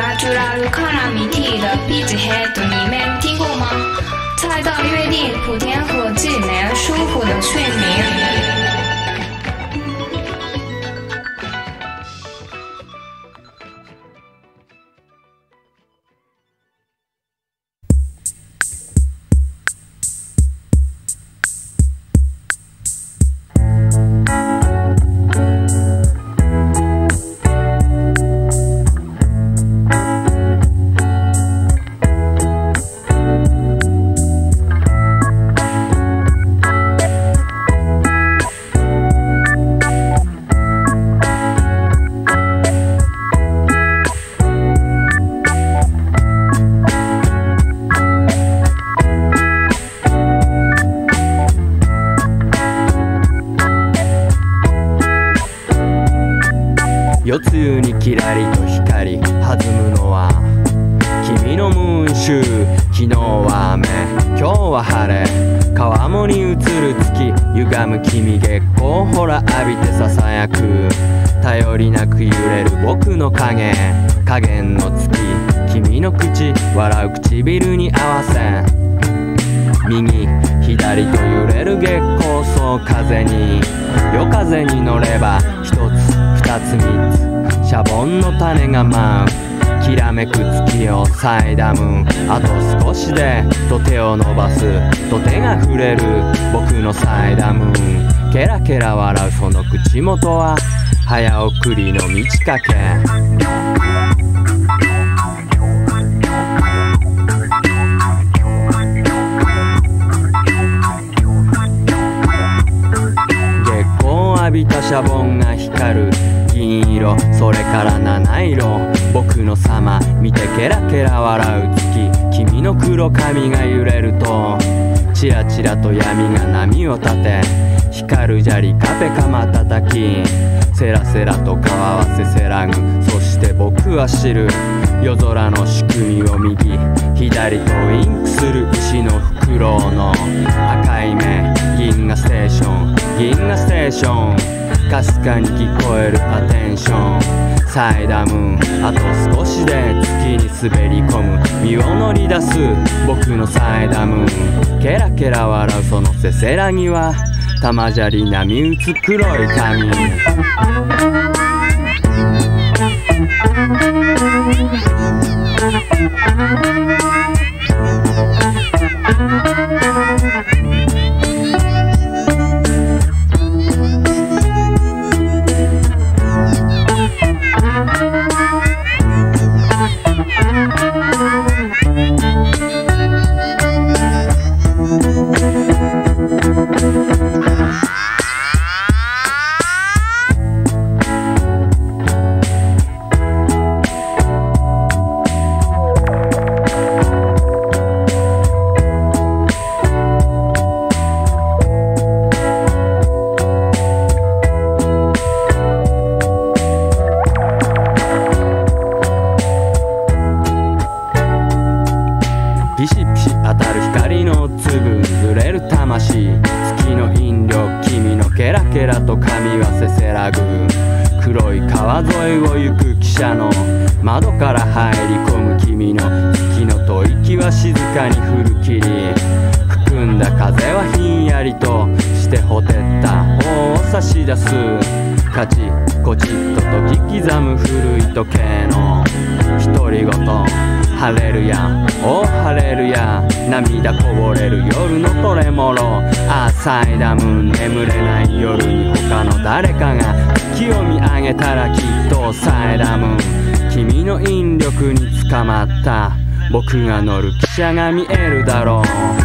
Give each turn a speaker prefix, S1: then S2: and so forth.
S1: natural calamity的 beach head 你们听过吗？菜到约定普天和纪能舒服的睡眠。
S2: 夜露にキラリと光弾むのは君のムーンシュー。昨日は雨今日は晴れ、川面に映る月歪む君月光ほら浴びてささやく。頼りなく揺れる僕の影加減の月、君の口笑う唇に合わせ、右左と揺れる月光そう風に夜風に乗れば一つ二つ三つシャボンの種が舞う。きらめく月をサイダムあと少しでと手を伸ばすと手が触れる僕のサイダム。ケラケラ笑うその口元は早送りの満ち欠け。浴びたシャボンが光る銀色それから七色僕の様見てケラケラ笑う月、君の黒髪が揺れるとチラチラと闇が波を立て、光る砂利カペカマ叩きセラセラと顔合わせせらぐ。そして僕は知る夜空の仕組みを右左とインクする石のフクロウの赤い目銀河ステーション銀河ステーションかすかに聞こえるアテンション。サイダムあと少しで月に滑り込む身を乗り出す僕のサイダム。ケラケラ笑うそのせせらぎは玉砂利波打つ黒い髪。ピシピシ当たる光の粒ずれる魂月の引力君のケラケラと髪はせせらぐ。黒い川沿いを行く汽車の窓から入り込む君の月の吐息は静かに降る霧含んだ風はひんやりとしてほてった頬を差し出す。カチッコチッと時刻む古い時計の独り言晴れるやお晴れるや涙こぼれる夜のトレモロ。サイダム眠れない夜に他の誰かが月を見上げたらきっとサイダム君の引力に捕まった僕が乗る汽車が見えるだろう。